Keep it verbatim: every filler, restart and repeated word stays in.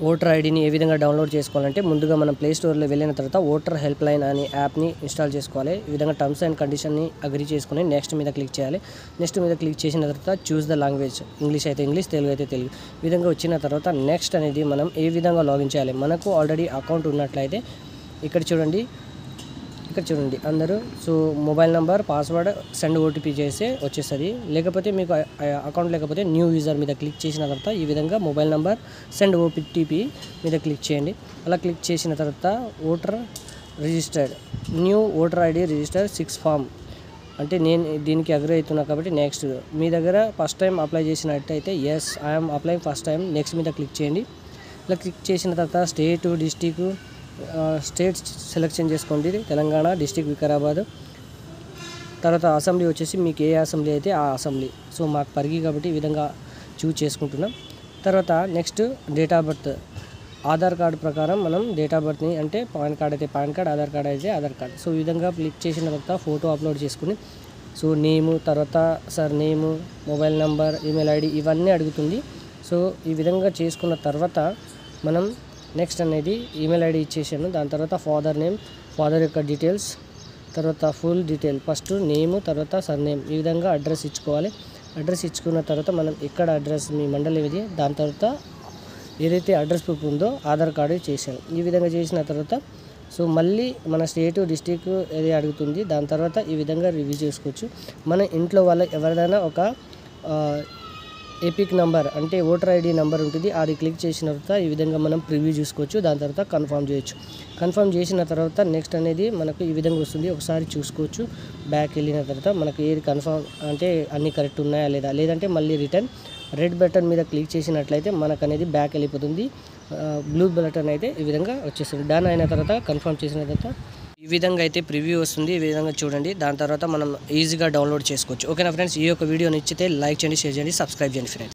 Voter ఐడిని ఏ విధంగా download చేసుకోవాలంటే ముందుగా మనం ప్లే స్టోర్లో వెళ్ళిన తర్వాత ఓటర్ హెల్ప్ లైన్ అనే యాప్ని ఇన్స్టాల్ చేసుకోవాలి. ఈ విధంగా టర్మ్స్ అండ్ కండిషన్ని అగ్రీ చేసుకుని నెక్స్ట్ మీద క్లిక్ చేయాలి. నెక్స్ట్ మీద క్లిక్ చేసిన తర్వాత చూస్ ద లాంగ్వేజ్, ఇంగ్లీష్ అయితే ఇంగ్లీష్, తెలుగు అయితే తెలుగు. ఈ విధంగా వచ్చిన తర్వాత నెక్స్ట్ అనేది మనం ఏ విధంగా లాగిన్ చేయాలి. మనకు ఆల్రెడీ అకౌంట్ ఉన్నట్లయితే ఇక్కడ చూడండి ఇక్కడ చూడండి అందరూ so mobile number, password, send OTP చేస్తే వచ్చేస్తుంది. లేకపోతే మీకు అకౌంట్ లేకపోతే న్యూ యూజర్ మీద క్లిక్ చేసిన తర్వాత ఈ విధంగా మొబైల్ నెంబర్, సెండ్ ఓటీపీ మీద క్లిక్ చేయండి. అలా క్లిక్ చేసిన తర్వాత voter registered, new voter ID register six form అంటే నేను దీనికి అగ్రీ అవుతున్నా కాబట్టి నెక్స్ట్. మీ దగ్గర ఫస్ట్ టైం అప్లై చేసినట్టయితే yes I am apply first time, next మీద క్లిక్ చేయండి. ఇలా క్లిక్ చేసిన తర్వాత స్టేటు, డిస్టిక్, స్టేట్ సెలెక్షన్ చేసుకోండి. తెలంగాణ, డిస్టిక్ వికారాబాద్. తర్వాత అసెంబ్లీ వచ్చేసి మీకు ఏ అసెంబ్లీ అయితే ఆ అసెంబ్లీ. సో మాకు పరిగి కాబట్టి ఈ విధంగా చూజ్ చేసుకుంటున్నాం. తర్వాత next date of birth, Aadhaar card ప్రకారం మనం డేట్ ఆఫ్ బర్త్ని అంటే పాన్ కార్డ్ అయితే పాన్ కార్డ్, ఆధార్ కార్డ్ అయితే ఆధార్ కార్డ్. సో ఈ విధంగా క్లిక్ చేసిన తర్వాత ఫోటో అప్లోడ్ చేసుకుని సో నేము, తర్వాత surname, mobile number, email ID ఇవన్నీ అడుగుతుంది. సో ఈ విధంగా చేసుకున్న తర్వాత మనం నెక్స్ట్ అనేది ఈమెయిల్ ఐడి ఇచ్చేసాను. దాని తర్వాత ఫాదర్ నేమ్, ఫాదర్ యొక్క డీటెయిల్స్, తర్వాత ఫుల్ డీటెయిల్, ఫస్ట్ నేము, తర్వాత సర్ నేమ్. ఈ విధంగా అడ్రస్ ఇచ్చుకోవాలి. అడ్రస్ ఇచ్చుకున్న తర్వాత మనం ఎక్కడ అడ్రస్ మీ మండలం ఇది, దాని తర్వాత ఏదైతే అడ్రస్ ప్రూఫ్ ఉందో ఆధార్ కార్డు చేశాను. ఈ విధంగా చేసిన తర్వాత సో మళ్ళీ మన స్టేటు, డిస్టిక్ ఏది అడుగుతుంది. దాని తర్వాత ఈ విధంగా రివ్యూ చేసుకోవచ్చు. మన ఇంట్లో వాళ్ళ ఎవరిదైనా ఒక ఎపిక్ నెంబర్ అంటే ఓటర్ ఐడి నెంబర్ ఉంటుంది, అది క్లిక్ చేసిన తర్వాత ఈ విధంగా మనం ప్రివ్యూ చూసుకోవచ్చు. దాని తర్వాత కన్ఫర్మ్ చేయొచ్చు. కన్ఫర్మ్ చేసిన తర్వాత నెక్స్ట్ అనేది మనకు ఈ విధంగా వస్తుంది. ఒకసారి చూసుకోవచ్చు. బ్యాక్ వెళ్ళిన తర్వాత మనకు ఏది కన్ఫర్మ్ అంటే అన్నీ కరెక్ట్ ఉన్నాయా లేదా, లేదంటే మళ్ళీ రిటర్న్ రెడ్ బటన్ మీద క్లిక్ చేసినట్లయితే మనకు అనేది బ్యాక్ వెళ్ళిపోతుంది. బ్లూ బటన్ అయితే ఈ విధంగా వచ్చేస్తుంది. డన్ అయిన తర్వాత కన్ఫర్మ్ చేసిన తర్వాత ఈ విధంగా అయితే ప్రివ్యూ వస్తుంది. ఈ విధంగా చూడండి. దాని తర్వాత మనం ఈజీగా డౌన్లోడ్ చేసుకోవచ్చు. ఓకేనా ఫ్రెండ్స్, ఈ యొక్క వీడియో నచ్చితే లైక్ చేయండి, షేర్ చేయండి, సబ్స్క్రైబ్ చేయండి ఫ్రెండ్స్.